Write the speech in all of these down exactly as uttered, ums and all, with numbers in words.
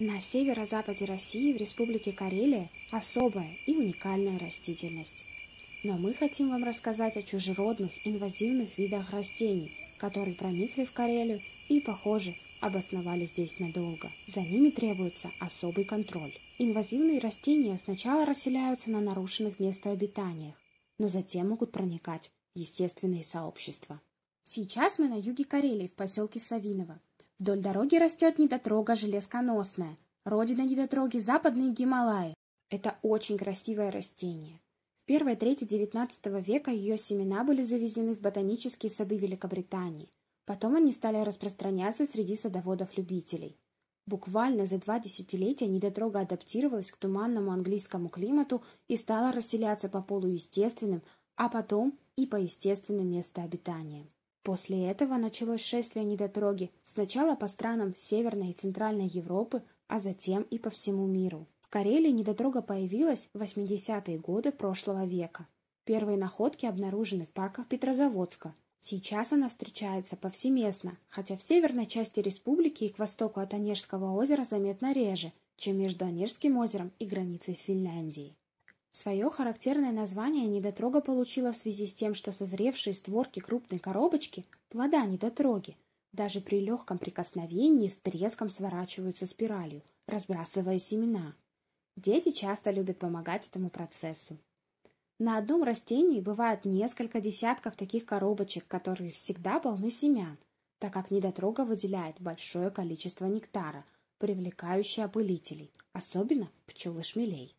На северо-западе России в Республике Карелия особая и уникальная растительность. Но мы хотим вам рассказать о чужеродных инвазивных видах растений, которые проникли в Карелию и, похоже, обосновались здесь надолго. За ними требуется особый контроль. Инвазивные растения сначала расселяются на нарушенных местообитаниях, но затем могут проникать в естественные сообщества. Сейчас мы на юге Карелии, в поселке Савиново. Вдоль дороги растет недотрога железконосная, родина недотроги западные Гималаи. Это очень красивое растение. В первой трети девятнадцатого века ее семена были завезены в ботанические сады Великобритании. Потом они стали распространяться среди садоводов-любителей. Буквально за два десятилетия недотрога адаптировалась к туманному английскому климату и стала расселяться по полуестественным, а потом и по естественным местообитаниям. После этого началось шествие недотроги сначала по странам Северной и Центральной Европы, а затем и по всему миру. В Карелии недотрога появилась в восьмидесятые годы прошлого века. Первые находки обнаружены в парках Петрозаводска. Сейчас она встречается повсеместно, хотя в северной части республики и к востоку от Онежского озера заметно реже, чем между Онежским озером и границей с Финляндией. Свое характерное название недотрога получила в связи с тем, что созревшие створки крупной коробочки, плода недотроги, даже при легком прикосновении с треском сворачиваются спиралью, разбрасывая семена. Дети часто любят помогать этому процессу. На одном растении бывает несколько десятков таких коробочек, которые всегда полны семян, так как недотрога выделяет большое количество нектара, привлекающее опылителей, особенно пчел и шмелей.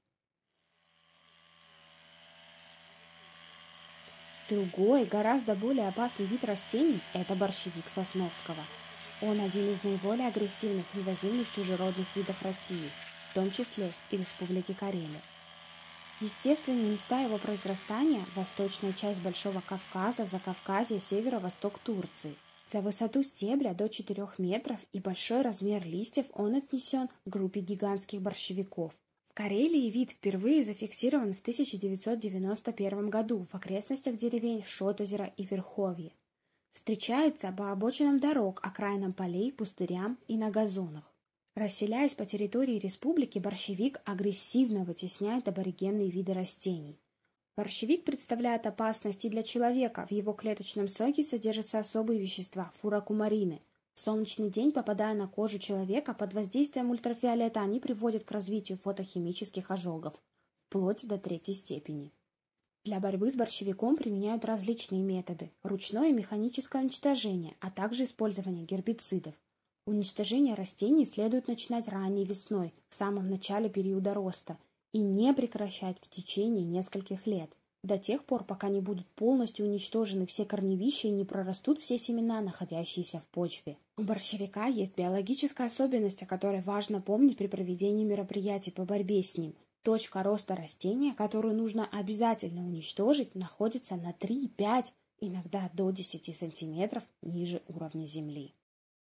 Другой, гораздо более опасный вид растений – это борщевик Сосновского. Он один из наиболее агрессивных инвазивных чужеродных видов России, в том числе и Республики Карелия. Естественные места его произрастания – восточная часть Большого Кавказа, Закавказье, северо-восток Турции. За высоту стебля до четырёх метров и большой размер листьев он отнесен к группе гигантских борщевиков. В Карелии вид впервые зафиксирован в тысяча девятьсот девяносто первом году в окрестностях деревень Шотозеро и Верховье. Встречается по обочинам дорог, окраинам полей, пустырям и на газонах. Расселяясь по территории республики, борщевик агрессивно вытесняет аборигенные виды растений. Борщевик представляет опасность и для человека. В его клеточном соке содержатся особые вещества – фурокумарины. В солнечный день, попадая на кожу человека, под воздействием ультрафиолета они приводят к развитию фотохимических ожогов, вплоть до третьей степени. Для борьбы с борщевиком применяют различные методы – ручное и механическое уничтожение, а также использование гербицидов. Уничтожение растений следует начинать ранней весной, в самом начале периода роста, и не прекращать в течение нескольких лет, до тех пор, пока не будут полностью уничтожены все корневища и не прорастут все семена, находящиеся в почве. У борщевика есть биологическая особенность, о которой важно помнить при проведении мероприятий по борьбе с ним. Точка роста растения, которую нужно обязательно уничтожить, находится на три-пять, иногда до десяти сантиметров ниже уровня земли.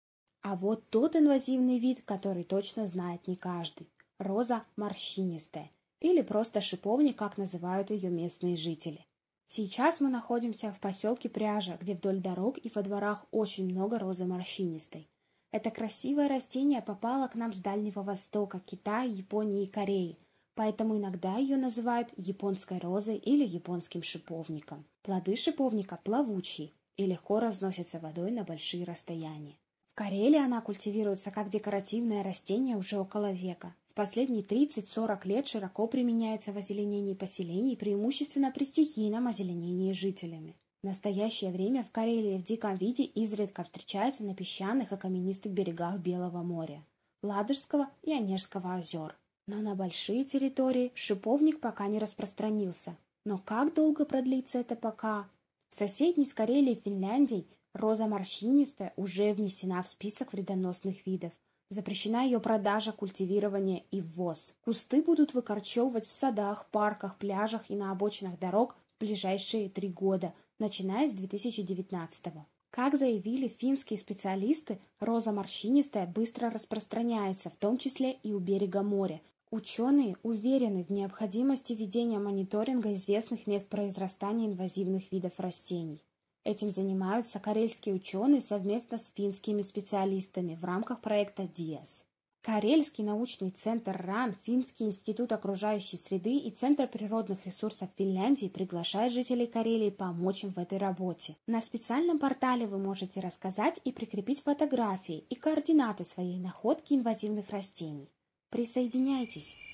А вот тот инвазивный вид, который точно знает не каждый – роза морщинистая, или просто шиповник, как называют ее местные жители. Сейчас мы находимся в поселке Пряжа, где вдоль дорог и во дворах очень много розы морщинистой. Это красивое растение попало к нам с Дальнего Востока, Китая, Японии и Кореи, поэтому иногда ее называют японской розой или японским шиповником. Плоды шиповника плавучие и легко разносятся водой на большие расстояния. В Карелии она культивируется как декоративное растение уже около века. В последние тридцать-сорок лет широко применяется в озеленении поселений, преимущественно при стихийном озеленении жителями. В настоящее время в Карелии в диком виде изредка встречается на песчаных и каменистых берегах Белого моря, Ладожского и Онежского озер. Но на большие территории шиповник пока не распространился. Но как долго продлится это пока? В соседней с Карелией Финляндии роза морщинистая уже внесена в список вредоносных видов. Запрещена ее продажа, культивирование и ввоз. Кусты будут выкорчевывать в садах, парках, пляжах и на обочинах дорог в ближайшие три года, начиная с две тысячи девятнадцатого. Как заявили финские специалисты, роза морщинистая быстро распространяется, в том числе и у берега моря. Ученые уверены в необходимости ведения мониторинга известных мест произрастания инвазивных видов растений. Этим занимаются карельские ученые совместно с финскими специалистами в рамках проекта ди и эс. Карельский научный центр РАН, Финский институт окружающей среды и Центр природных ресурсов Финляндии приглашают жителей Карелии помочь им в этой работе. На специальном портале вы можете рассказать и прикрепить фотографии и координаты своей находки инвазивных растений. Присоединяйтесь!